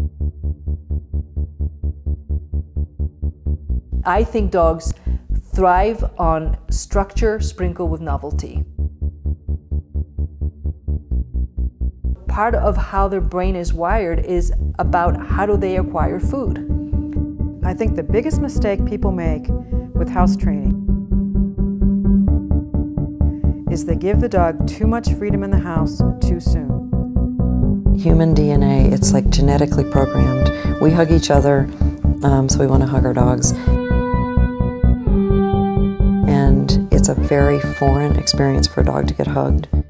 I think dogs thrive on structure sprinkled with novelty. Part of how their brain is wired is about how do they acquire food. I think the biggest mistake people make with house training is they give the dog too much freedom in the house too soon. Human DNA, it's like genetically programmed. We hug each other, so we want to hug our dogs. And it's a very foreign experience for a dog to get hugged.